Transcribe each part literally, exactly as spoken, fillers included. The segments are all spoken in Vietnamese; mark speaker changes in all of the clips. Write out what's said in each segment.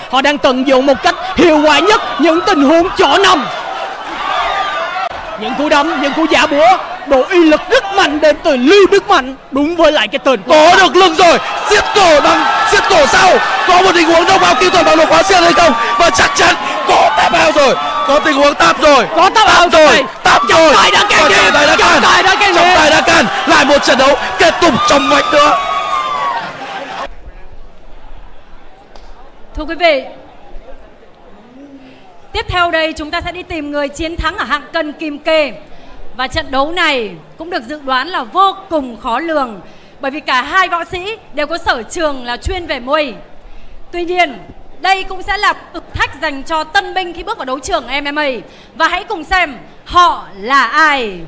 Speaker 1: Họ đang tận dụng một cách hiệu quả nhất những tình huống chỏ nằm. Những cú đấm, những cú giả búa, độ uy lực rất mạnh đến từ Lưu Đức Mạnh. Đúng với lại cái tên
Speaker 2: có được lưng rồi, siết cổ đằng siết cổ sau. Có một tình huống đâu vào kỹ thuật bằng lục hóa xiên hay không? Và chắc chắn có tap out rồi, có tình huống tap rồi,
Speaker 1: có tap out rồi,
Speaker 2: tap rồi.
Speaker 1: Trọng tài đã can thiệp,
Speaker 2: trọng tài đã can, trọng tài đã can. Lại một trận đấu kết thúc trong vạch nữa.
Speaker 3: Thưa quý vị, tiếp theo đây chúng ta sẽ đi tìm người chiến thắng ở hạng cân kim kê. Và trận đấu này cũng được dự đoán là vô cùng khó lường, bởi vì cả hai võ sĩ đều có sở trường là chuyên về Muay. Tuy nhiên, đây cũng sẽ là thử thách dành cho tân binh khi bước vào đấu trường em em a. Và hãy cùng xem họ là ai.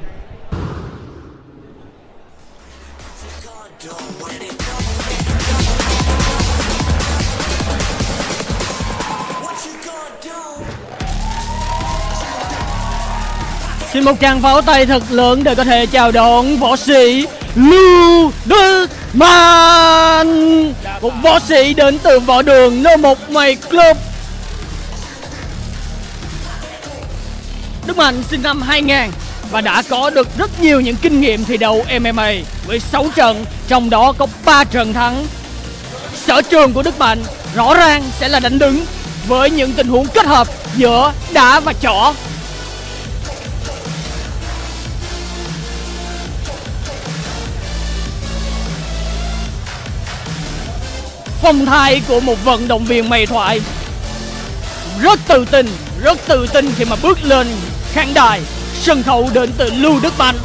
Speaker 1: Xin một tràng pháo tay thật lớn để có thể chào đón võ sĩ Lưu Đức Mạnh, một võ sĩ đến từ võ đường N một Mày Club. Đức Mạnh sinh năm hai nghìn và đã có được rất nhiều những kinh nghiệm thi đấu em em a với sáu trận, trong đó có ba trận thắng. Sở trường của Đức Mạnh rõ ràng sẽ là đánh đứng với những tình huống kết hợp giữa đá và chỏ. Phong thái của một vận động viên mày thoại, rất tự tin, rất tự tin khi mà bước lên khán đài. Sân khấu đến từ Lưu Đức Mạnh.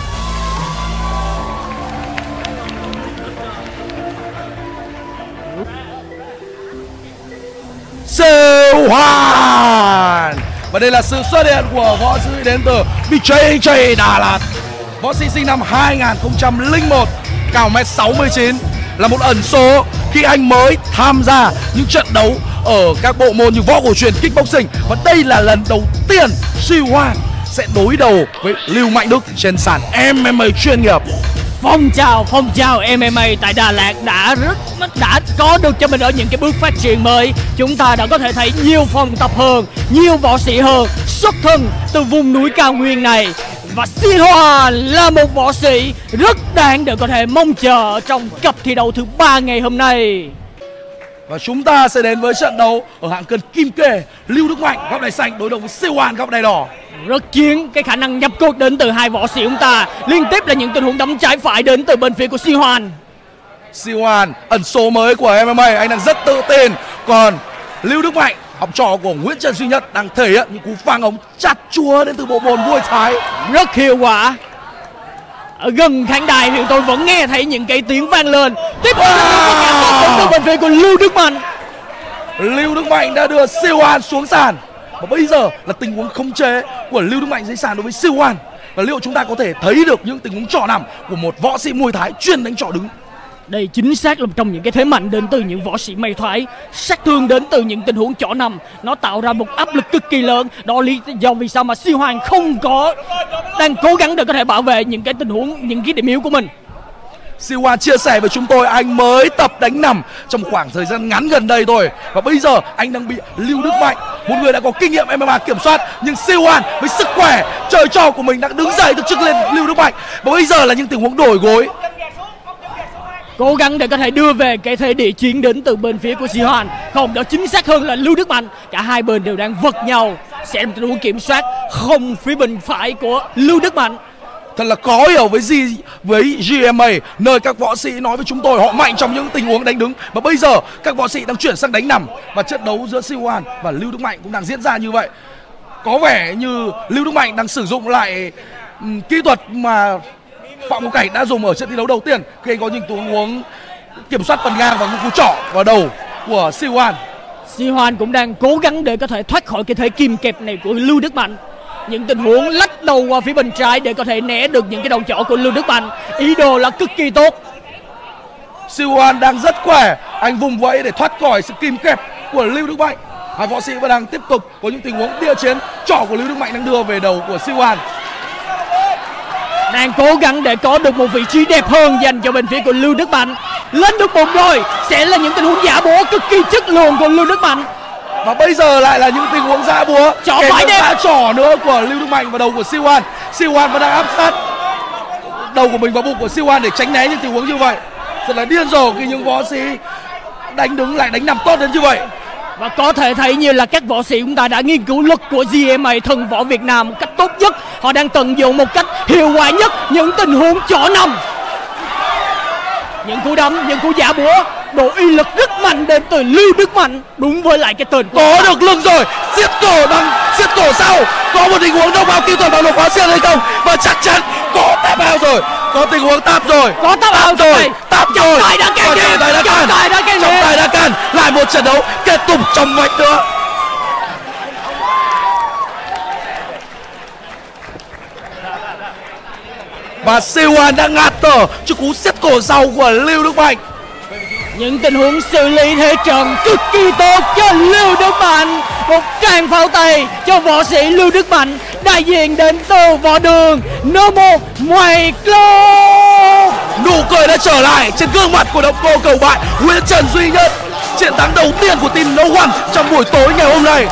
Speaker 2: Siêu Hoàn. Và đây là sự xuất hiện của võ sĩ đến từ bê jê jê Đà Lạt. Võ sĩ sinh năm hai nghìn không trăm lẻ một, cao một mét sáu mươi chín, là một ẩn số khi anh mới tham gia những trận đấu ở các bộ môn như võ cổ truyền, kickboxing. Và đây là lần đầu tiên Siêu Hoàn sẽ đối đầu với Lưu Mạnh Đức trên sàn em em a chuyên nghiệp.
Speaker 1: Phong trào phong trào em em a tại Đà Lạt đã rất đã có được cho mình ở những cái bước phát triển mới. Chúng ta đã có thể thấy nhiều phòng tập hơn, nhiều võ sĩ hơn xuất thân từ vùng núi cao nguyên này. Và Siêu Hoàn là một võ sĩ rất đáng để có thể mong chờ trong cặp thi đấu thứ ba ngày hôm nay.
Speaker 2: Và chúng ta sẽ đến với trận đấu ở hạng cân kim kê. Lưu Đức Mạnh góc đai xanh đối đầu với Siêu Hoàn góc đai đỏ.
Speaker 1: Rất chiến, cái khả năng nhập cột đến từ hai võ sĩ chúng ta. Liên tiếp là những tình huống đấm trái phải đến từ bên phía của Siêu Hoàn.
Speaker 2: Siêu Hoàn ẩn số mới của em em a, anh đang rất tự tin. Còn Lưu Đức Mạnh, học trò của Nguyễn Trần Duy Nhất, đang thể hiện những cú phang ống chặt chúa đến từ bộ môn Muay Thái
Speaker 1: rất hiệu quả. Ở gần khán đài thì tôi vẫn nghe thấy những cái tiếng vang lên. Tiếp tục đến từ bên phía của Lưu Đức Mạnh.
Speaker 2: Lưu Đức Mạnh đã đưa Siêu Hoàn xuống sàn. Và bây giờ là tình huống khống chế của Lưu Đức Mạnh dưới sàn đối với Siêu Hoàn. Và liệu chúng ta có thể thấy được những tình huống trỏ nằm của một võ sĩ Muay Thái chuyên đánh trỏ đứng?
Speaker 1: Đây chính xác là một trong những cái thế mạnh đến từ những võ sĩ mày thoái. Sát thương đến từ những tình huống chỏ nằm, nó tạo ra một áp lực cực kỳ lớn. Đó lý do vì sao mà Siêu Hoàn không có đang cố gắng để có thể bảo vệ những cái tình huống, những cái điểm yếu của mình.
Speaker 2: Siêu Hoàn chia sẻ với chúng tôi anh mới tập đánh nằm trong khoảng thời gian ngắn gần đây thôi. Và bây giờ anh đang bị Lưu Đức Mạnh, một người đã có kinh nghiệm em em a kiểm soát. Nhưng Siêu Hoàn với sức khỏe trời trò của mình đang đứng dậy từ trước lên Lưu Đức Mạnh. Và bây giờ là những tình huống đổi gối,
Speaker 1: cố gắng để có thể đưa về cái thế địa chiến đến từ bên phía của Siêu Hoàn. Không, đó chính xác hơn là Lưu Đức Mạnh. Cả hai bên đều đang vật nhau. Sẽ là một tình huống kiểm soát không phía bên phải của Lưu Đức Mạnh.
Speaker 2: Thật là khó hiểu với G, với giê em a, nơi các võ sĩ nói với chúng tôi họ mạnh trong những tình huống đánh đứng. Và bây giờ các võ sĩ đang chuyển sang đánh nằm. Và trận đấu giữa Siêu Hoàn và Lưu Đức Mạnh cũng đang diễn ra như vậy. Có vẻ như Lưu Đức Mạnh đang sử dụng lại um, kỹ thuật mà Phạm Ngọc Cảnh đã dùng ở trận thi đấu đầu tiên, khi anh có những tình huống kiểm soát phần ngang và những cú trỏ vào đầu của Siêu Hoàn.
Speaker 1: Siêu Hoàn cũng đang cố gắng để có thể thoát khỏi cái thế kìm kẹp này của Lưu Đức Mạnh. Những tình huống lách đầu qua phía bên trái để có thể né được những cái đầu chỏ của Lưu Đức Mạnh. Ý đồ là cực kỳ tốt.
Speaker 2: Siêu Hoàn đang rất khỏe, anh vùng vẫy để thoát khỏi sự kìm kẹp của Lưu Đức Mạnh. Hai võ sĩ vẫn đang tiếp tục có những tình huống đia chiến. Trỏ của Lưu Đức Mạnh đang đưa về đầu của Siêu Hoàn.
Speaker 1: Đang cố gắng để có được một vị trí đẹp hơn dành cho bên phía của Lưu Đức Mạnh. lên được bụng rồi. Sẽ là những tình huống giả búa cực kỳ chất lượng của Lưu Đức Mạnh.
Speaker 2: Và bây giờ lại là những tình huống giã búa,
Speaker 1: Chỏ
Speaker 2: kèm
Speaker 1: phải
Speaker 2: theo
Speaker 1: đẹp.
Speaker 2: giã trỏ nữa của Lưu Đức Mạnh vào đầu của Siwan. Siwan vẫn đang áp sát đầu của mình vào bụng của Siwan để tránh né những tình huống như vậy. Thật là điên rồ khi những võ sĩ đánh đứng lại đánh nằm tốt đến như vậy.
Speaker 1: Và có thể thấy như là các võ sĩ chúng ta đã nghiên cứu luật của giê em a thần võ Việt Nam một cách tốt nhất. Họ đang tận dụng một cách hiệu quả nhất những tình huống chỏ nằm, những cú đấm, những cú giả búa, độ uy lực rất mạnh đến từ Lưu Đức Mạnh. Đúng với lại cái tên
Speaker 2: Có được lưng rồi, siết cổ bằng siết cổ sau. Có một tình huống đâu vào kỹ thuật bằng lục hóa xiên hay không? Và chắc chắn có tap out rồi, có tình huống tap rồi,
Speaker 1: có tap out
Speaker 2: rồi, tap rồi.
Speaker 1: Trọng tài đã can thiệp,
Speaker 2: Trọng tài đã can,
Speaker 1: trọng tài đã can
Speaker 2: trọng tài đã can. Lại một trận đấu kết thúc trong vạch nữa. Và Siwan đã ngạt thở trước cú siết cổ sau của Lưu Đức Mạnh.
Speaker 1: Những tình huống xử lý thế trận cực kỳ tốt cho Lưu Đức Mạnh. Một tràng pháo tay cho võ sĩ Lưu Đức Mạnh, đại diện đến từ võ đường Nomo Ngoài Club.
Speaker 2: Nụ cười đã trở lại trên gương mặt của độc cô cầu bại Nguyễn Trần Duy Nhất. Chiến thắng đầu tiên của team No One trong buổi tối ngày hôm nay.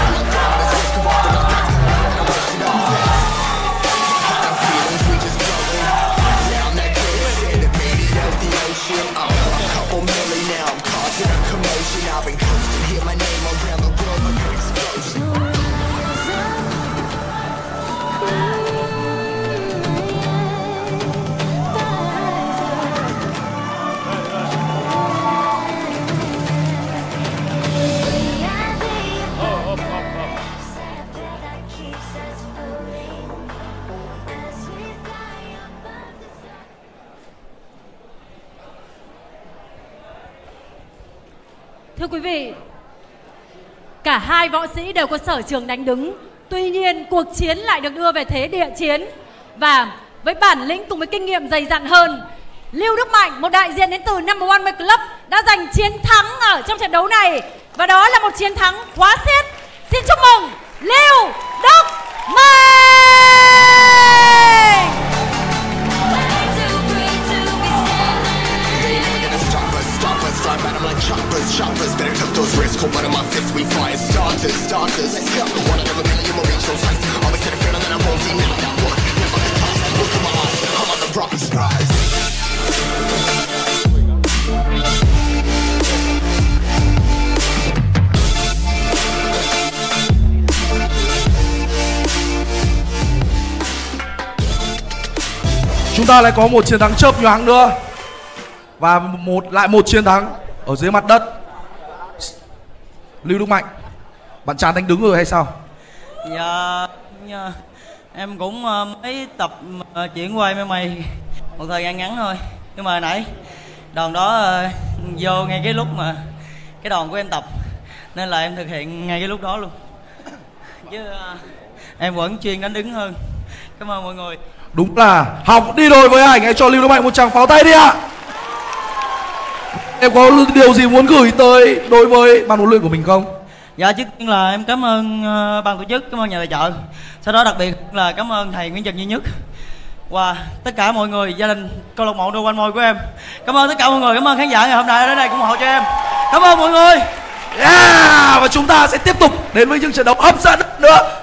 Speaker 3: Thưa quý vị, cả hai võ sĩ đều có sở trường đánh đứng. Tuy nhiên cuộc chiến lại được đưa về thế địa chiến. Và với bản lĩnh cùng với kinh nghiệm dày dặn hơn, Lưu Đức Mạnh, một đại diện đến từ Number One Make Club, đã giành chiến thắng ở trong trận đấu này. Và đó là một chiến thắng quá xiết. Xin chúc mừng Lưu Đức Mạnh.
Speaker 4: Choppers, choppers, better cut those wrists. Cold blood in my fists, we fire starters, starters. Let's go. One out of a million will reach those heights. Always had a feeling that I won't deny that work. Never the toss, look in my eyes. I'm on the rocky skies.
Speaker 2: Chúng ta lại có một chiến thắng chớp nhoáng nữa. Và một lại một chiến thắng ở dưới mặt đất. Lưu Đức Mạnh, bạn chán đánh đứng rồi hay sao?
Speaker 5: Dạ, dạ em cũng uh, mới tập uh, chuyển qua em mày một thời gian ngắn thôi. Nhưng mà nãy đòn đó uh, vô ngay cái lúc mà cái đòn của em tập, nên là em thực hiện ngay cái lúc đó luôn. Chứ uh, em vẫn chuyên đánh đứng hơn. Cảm ơn mọi người.
Speaker 2: Đúng là học đi đôi với ảnh. Hãy cho Lưu Đức Mạnh một tràng pháo tay đi ạ. Em có điều gì muốn gửi tới đối với ban huấn luyện của mình không?
Speaker 5: Dạ, trước tiên là em cảm ơn uh, ban tổ chức, cảm ơn nhà tài trợ. Sau đó đặc biệt là cảm ơn thầy Nguyễn Trần Duy Nhất và tất cả mọi người, gia đình câu lạc bộ No One Môi của em. Cảm ơn tất cả mọi người, cảm ơn khán giả ngày hôm nay đến đây ủng hộ cho em. Cảm ơn mọi người.
Speaker 2: Yeah! Và chúng ta sẽ tiếp tục đến với những trận đấu hấp dẫn nữa.